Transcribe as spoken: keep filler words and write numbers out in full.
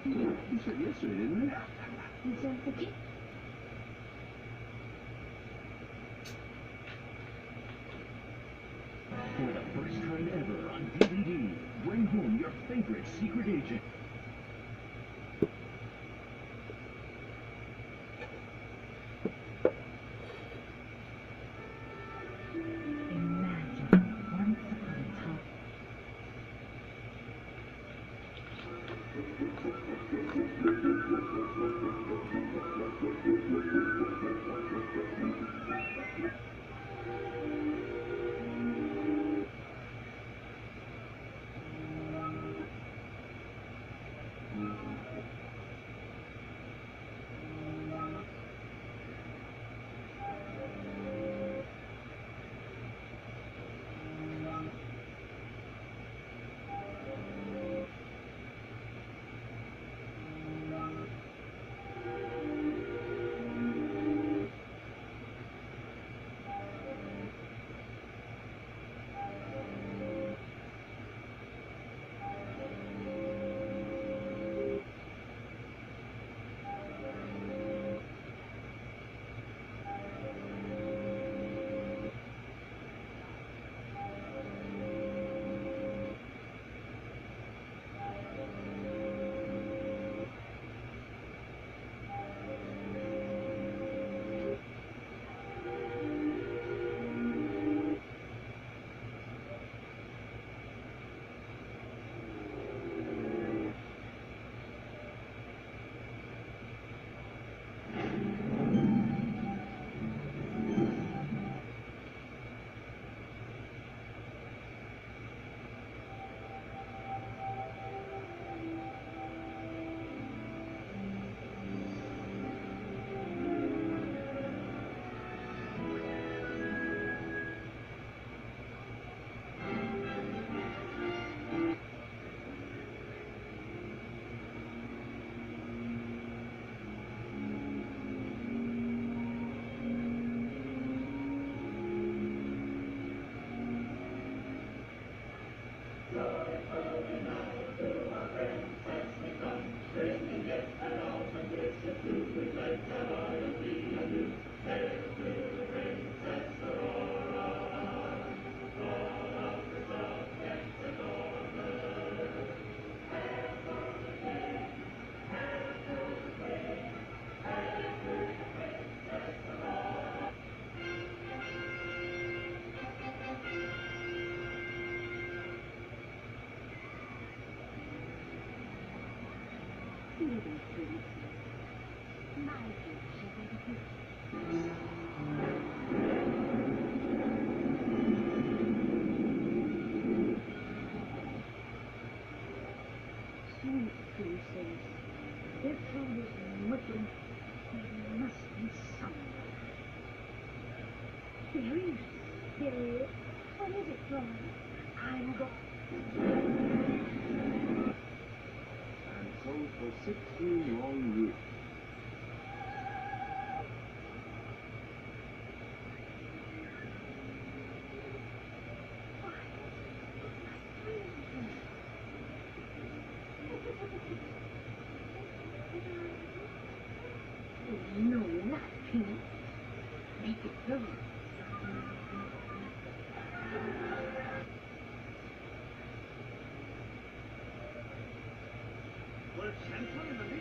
You said yesterday, didn't you? Is that the kid? For the first time ever on D V D, bring home your favorite secret agent. Imagine once upon a time. Little princess, my dear sweet princess, if I was looking, there must be someone. There is. There is. What is it, Flora? I'm going. And so for sixteen long years. No, not pink. Make it blue. We're central in the